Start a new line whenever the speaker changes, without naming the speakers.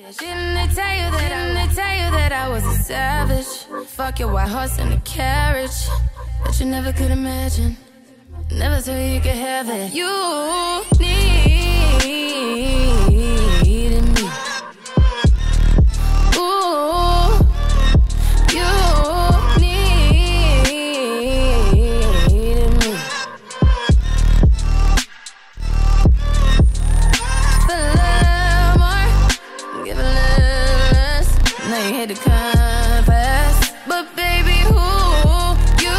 Didn't they tell you that I was a savage? Fuck your white horse and a carriage, but you never could imagine. Never thought you could have it. You needed me. Ooh, you needed me. Feel a little more, give a little less. Now you hate to come.